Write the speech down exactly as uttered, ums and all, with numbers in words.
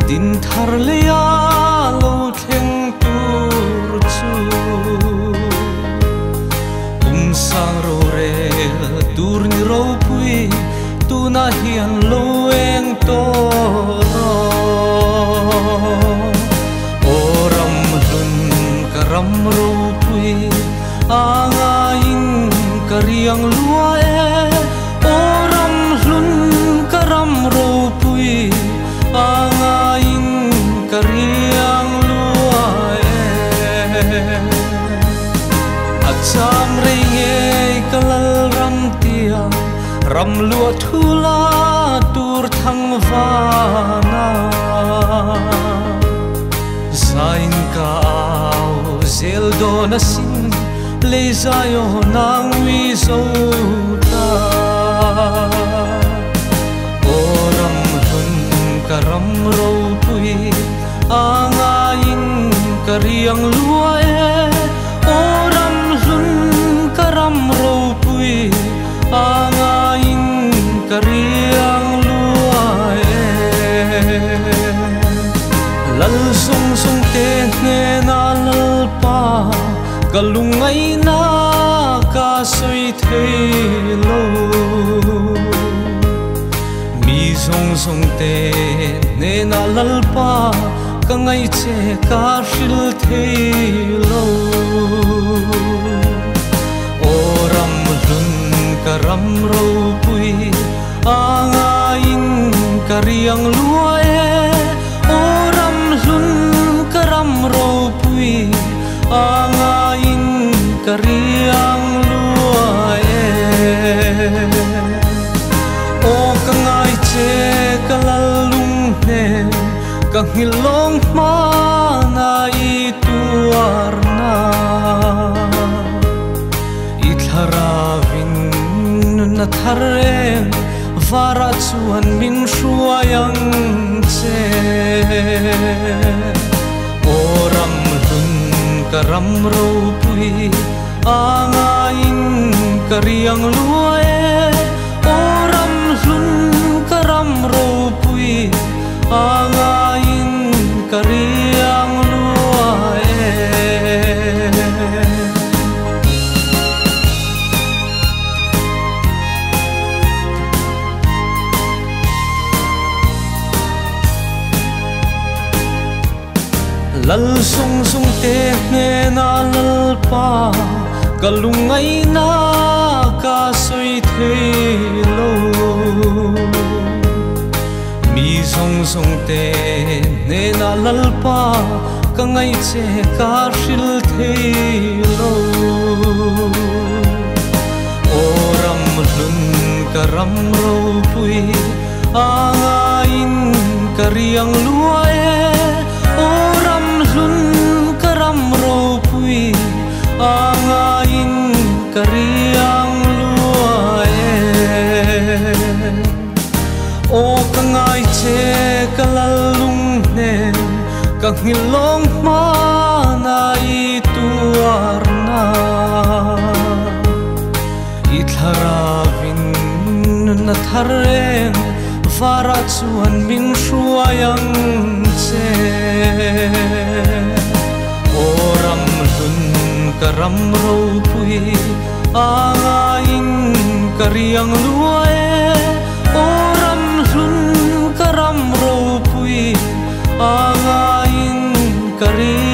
din thar leya lo theng tur chu um sang ro re tur ni ro pui tu na hian lo eng to ro oram lun karam ro pui anga in kariang lua e oram lun karam ro pui anga in kariang lua e acham rei nge kalal ram tia ram lua thula tur thang vana zain ka au zel do na sin le zayo nang wi zo ta oram lun karam ro pui anga in kariang lua e oram lun karam ro pui anga in kariang lua e lal sung sung te ne na lal pa kalungai na ka soi thei lo mi sung sung te ne na lal pa ka ngai che ka shil thei lo oram lun karam ro pui anga in kariang lua e oram lun karam ro pui anga in kariang lua e o ka ngai che kalalung ne ka hilong ma na i tuarna itharavin na thareng vara chuan min shuayang che oram lun karam ro pui anga in kariang lua e oram lun karam ro pui anga in kariang lua e lal sung sung te ne na lal pa kalungai na ka soi thei lo mi sung sung te ne na lal pa ka ngai che ka shil thei lo oram lun karam ro pui anga in kariang lua e oram lun karam ro pui anga in kariang lua e o ka ngai che kalalung ne ka ngilong ma na i tuarna itharavin na thareng vara chuan min shuayang che oram lun karam ro pui anga in kariang lua e oram lun karam ro pui anga in kariang